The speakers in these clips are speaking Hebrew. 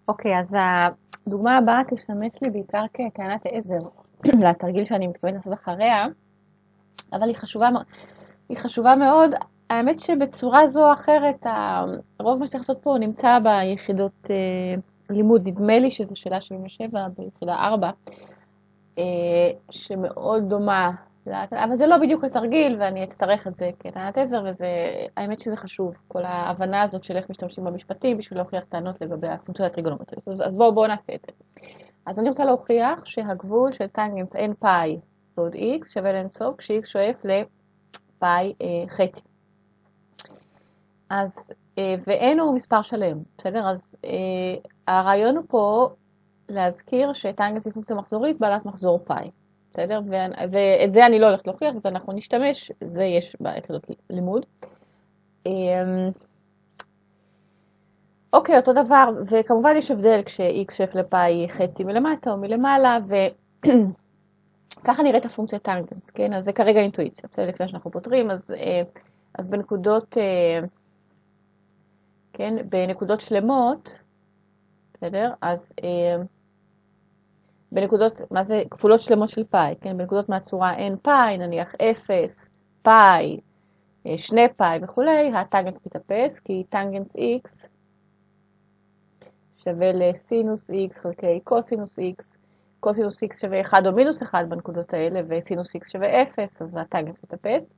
אוקיי, אז הדוגמה הבאה תשמש לי בעיקר כטענת עזר לתרגיל שאני מתכוונת לעשות אחריה, אבל היא חשובה מאוד. האמת שבצורה זו או אחרת, רוב מה שצריך לעשות פה נמצא ביחידות לימוד. נדמה לי שזו שאלה 77 ביחידה 4, שמאוד דומה, אבל זה לא בדיוק התרגיל, ואני אצטרך את זה כטענת עזר, האמת שזה חשוב, כל ההבנה הזאת של איך משתמשים במשפטים בשביל להוכיח טענות לגבי הפונקציות הטריגונומטריות. אז בואו נעשה את זה. אז אני רוצה להוכיח שהגבול של טנגנס n פאי ועוד x שווה לאינסוף, כש-x שואף לפאי חצי. אז, ו-n הוא מספר שלם, בסדר? אז הרעיון הוא פה להזכיר שטנגנס היא פונקציה מחזורית בעלת מחזור פאי, בסדר? ואת זה אני לא הולכת להוכיח, וזה אנחנו נשתמש, זה יש ביחידות לימוד. אוקיי, אותו דבר, וכמובן יש הבדל כש-x שואף לפאי חצי מלמטה או מלמעלה, וככה נראית הפונקציה טנגנס, כן? אז זה כרגע אינטואיציה, בסדר? לפני שאנחנו פותרים, אז בנקודות, כן? בנקודות שלמות, בסדר? אז בנקודות, מה זה? כפולות שלמות של פאי, כן? בנקודות מהצורה n פאי, נניח 0, פאי, 2 פאי וכולי, הטנגנס מתאפס, כי טנגנס x שווה לסינוס x חלקי קוסינוס x, קוסינוס x שווה 1 או מינוס 1 בנקודות האלה, וסינוס x שווה 0, אז הטנגנס מתאפס.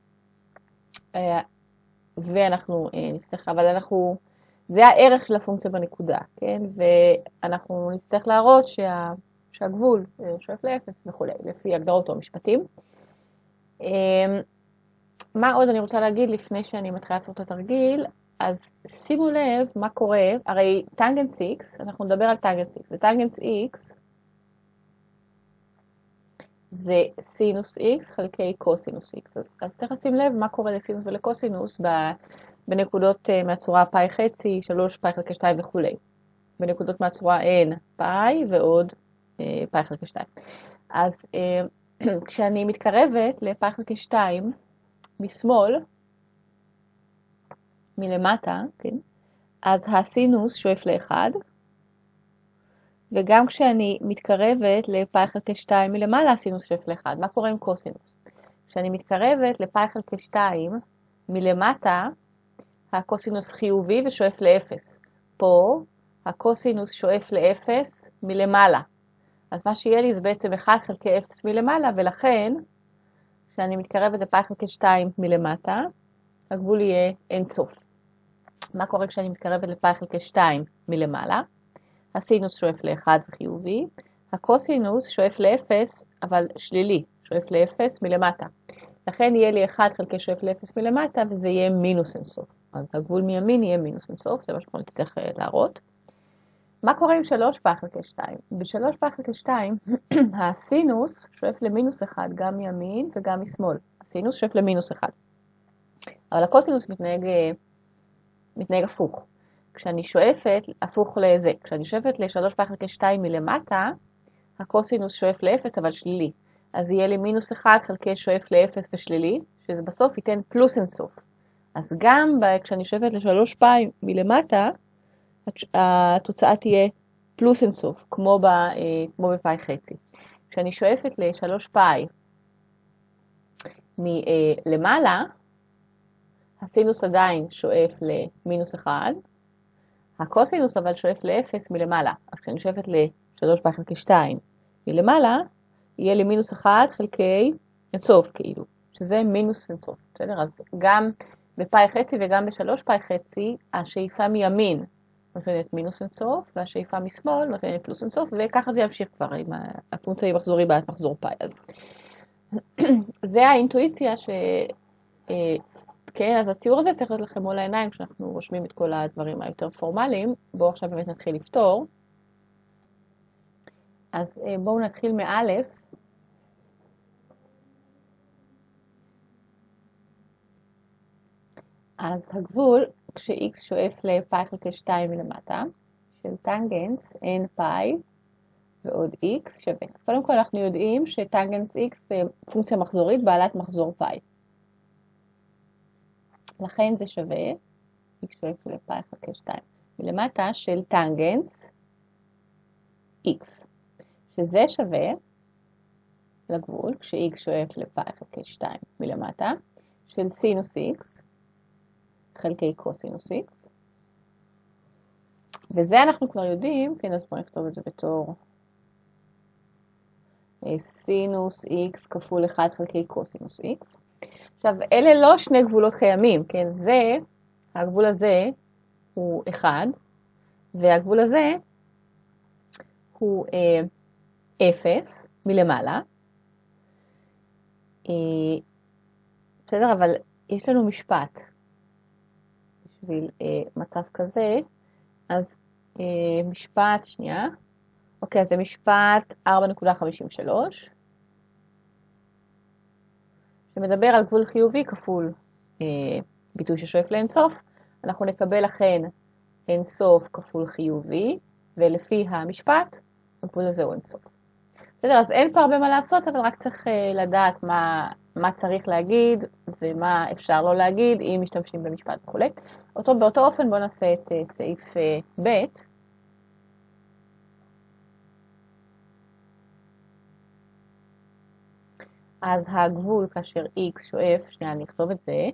ואנחנו נצטרך, אבל זה הערך של הפונקציה בנקודה, כן? ואנחנו נצטרך להראות שהגבול שואף לאפס וכו', לפי הגדרות או המשפטים. מה עוד אני רוצה להגיד לפני שאני מתחילה לעשות את התרגיל? אז שימו לב מה קורה, הרי טנגנס x, אנחנו נדבר על טנגנס x, וטנגנס x זה סינוס x חלקי קוסינוס x. אז צריך לשים לב מה קורה לסינוס ולקוסינוס בנקודות מהצורה פאי חצי, 3 פאי חלקי 2 וכו'. בנקודות מהצורה n פאי ועוד פאי חלקי 2. אז כשאני מתקרבת לפאי חלקי 2 משמאל, מלמטה, כן? אז הסינוס שואף ל-1, וגם כשאני מתקרבת לפאי חלקי 2 מלמעלה, הסינוס שואף ל-1. מה קורה עם קוסינוס? כשאני מתקרבת לפאי חלקי 2 מלמטה, הקוסינוס חיובי ושואף ל-0. פה הקוסינוס שואף ל-0 מלמעלה. אז מה שיהיה לי זה בעצם 1 חלקי 0 מלמעלה, ולכן כשאני מתקרבת לפאי חלקי 2 מלמטה, הגבול יהיה אינסוף. מה קורה כשאני מתקרבת לפאי חלקי 2 מלמעלה? הסינוס שואף ל-1 וחיובי, הקוסינוס שואף ל-0 אבל שלילי, שואף ל-0 מלמטה. לכן יהיה לי 1 חלקי שואף ל-0 מלמטה וזה יהיה מינוס אינסוף. אז הגבול מימין יהיה מינוס אינסוף, זה מה שאנחנו נצטרך להראות. מה קורה עם 3 פאי חלקי 2? ב-3 פאי חלקי 2 הסינוס שואף למינוס 1 גם מימין וגם משמאל. הסינוס שואף למינוס 1. אבל הקוסינוס מתנהג הפוך. כשאני שואפת, הפוך לזה, כשאני שואפת ל-3 פאי חלקי 2 מלמטה, הקוסינוס שואף ל-0 אבל שלילי. אז יהיה לי מינוס 1 חלקי שואף ל-0 ושלילי, שזה בסוף ייתן פלוס אינסוף. אז גם כשאני שואפת ל-3 פאי מלמטה, התוצאה תהיה פלוס אינסוף, כמו בפאי חצי. כשאני שואפת ל-3 פאי מלמעלה, הסינוס עדיין שואף למינוס 1, הקוסינוס אבל שואף ל-0 מלמעלה. אז כשאני שואפת ל-3 פאי חלקי 2 מלמעלה, יהיה לי מינוס 1 חלקי אינסוף כאילו, שזה מינוס אינסוף, בסדר? אז גם בפאי חצי וגם ב3 פאי חצי, השאיפה מימין נותנת מינוס אינסוף, והשאיפה משמאל נותנת פלוס אינסוף, וככה זה ימשיך כבר עם הפונקציה היא מחזורי בעלת מחזור פאי. אז זה האינטואיציה כן, אז הציור הזה צריך להיות לכם מול העיניים כשאנחנו רושמים את כל הדברים היותר פורמליים. בואו עכשיו באמת נתחיל לפתור. אז בואו נתחיל מאלף. אז הגבול, כש-x שואף לפאי חלקי 2 מלמטה, של טנגנס n פאי ועוד x שווה. אז קודם כל אנחנו יודעים שטנגנס x זה פונקציה מחזורית בעלת מחזור פאי. לכן זה שווה, x שואף לפאי חלקי 2 מלמטה של טנגנס x, שזה שווה לגבול, כש-x שואף לפאי חלקי 2 מלמטה, של סינוס x חלקי קוסינוס x. וזה אנחנו כבר יודעים, כן, אז בואו נכתוב את זה בתור סינוס x כפול 1 חלקי קוסינוס x. עכשיו, אלה לא שני גבולות קיימים, כן? הגבול הזה הוא 1, והגבול הזה הוא 0 מלמעלה. בסדר, אבל יש לנו משפט בשביל מצב כזה, אז משפט, שנייה. אוקיי, אז זה משפט 4.53, שמדבר על גבול חיובי כפול ביטוי ששואף לאינסוף. אנחנו נקבל לכן אינסוף כפול חיובי, ולפי המשפט, הגבול הזה הוא אינסוף. בסדר, אז אין פה הרבה מה לעשות, אבל רק צריך לדעת מה צריך להגיד, ומה אפשר לא להגיד, אם משתמשים במשפט וכו'. באותו אופן בואו נעשה את סעיף ב'. אז הגבול כאשר x שואף, שנייה, אני אכתוב את זה.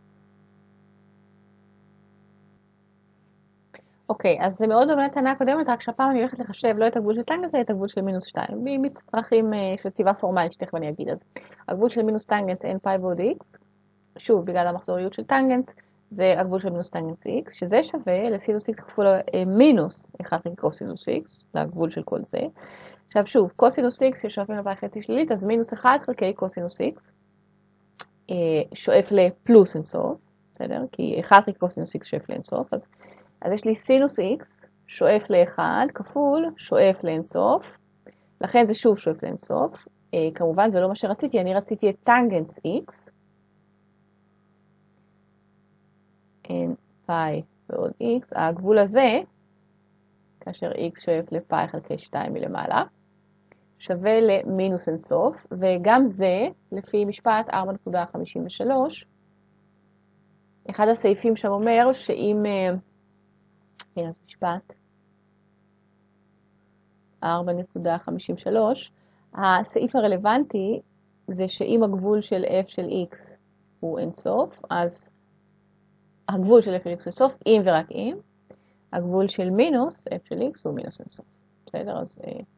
אוקיי, אז זה מאוד דומה לטענה הקודמת, רק שהפעם אני הולכת לחשב לא את הגבול של טנגנס, אלא את הגבול של מינוס 2. מצרכים של כתיבה פורמלית, שתכף אני אגיד. אז הגבול של מינוס טנגנס אין פאי ועוד x, שוב, בגלל המחזוריות של טנגנס, זה הגבול של מינוס טנגנס x, שזה שווה לסינוס x כפול מינוס 1 חלקי קוסינוס x, לגבול של כל זה. עכשיו שוב, קוסינוס x ששואפים לפאי חצי שלילית, אז מינוס 1 חלקי קוסינוס x שואף לפלוס אינסוף, בסדר? כי 1 חלקי קוסינוס x שואף לאינסוף, אז יש לי סינוס x שואף ל1 כפול שואף לאינסוף, לכן זה שוב שואף לאינסוף. כמובן זה לא מה שרציתי, אני רציתי את טנגנס x, n פאי ועוד x, הגבול הזה, כאשר x שואף לפאי חלקי 2 מלמעלה, שווה למינוס אינסוף, וגם זה, לפי משפט 4.53, אחד הסעיפים שם אומר שאם, הנה אז משפט 4.53, הסעיף הרלוונטי זה שאם הגבול של f של x הוא אינסוף, אז הגבול של f של x הוא אינסוף, אם ורק אם, הגבול של מינוס f של x הוא מינוס אינסוף. בסדר? אז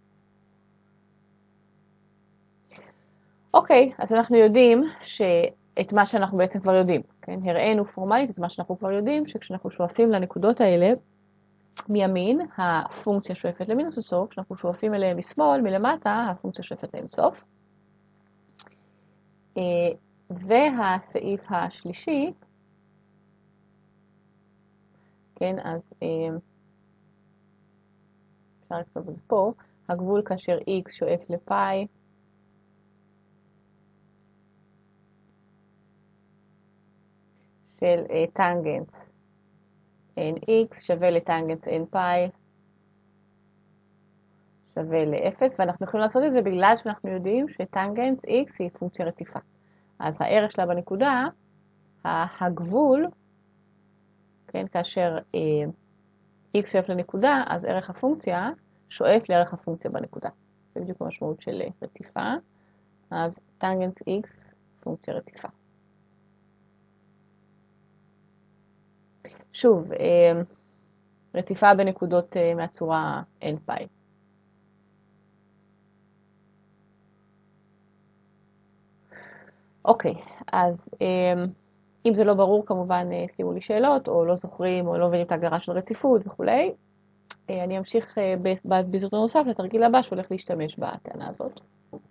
אוקיי, אז אנחנו יודעים את מה שאנחנו בעצם כבר יודעים, כן? הראינו פורמלית את מה שאנחנו כבר יודעים, שכשאנחנו שואפים לנקודות האלה, מימין הפונקציה שואפת למינוס אינסוף, כשאנחנו שואפים אליהם משמאל, מלמטה, הפונקציה שואפת לאינסוף. והסעיף השלישי, כן, אז אפשר לכתוב את זה פה, הגבול כאשר x שואף לפאי, של טנגנס nx שווה לטנגנס n פאי שווה ל-0, ואנחנו יכולים לעשות את זה בגלל שאנחנו יודעים שטנגנס x היא פונקציה רציפה. אז הערך שלה בנקודה, הגבול, כן, כאשר x שואף לנקודה, אז ערך הפונקציה שואף לערך הפונקציה בנקודה. זה בדיוק המשמעות של רציפה. אז טנגנס x פונקציה רציפה. שוב, רציפה בנקודות מהצורה n פאי. אוקיי, אז אם זה לא ברור, כמובן שימו לי שאלות, או לא זוכרים, או לא מבינים את ההגדרה של רציפות וכו'. אני אמשיך בסרטון נוסף לתרגיל הבא שהולך להשתמש בטענה הזאת.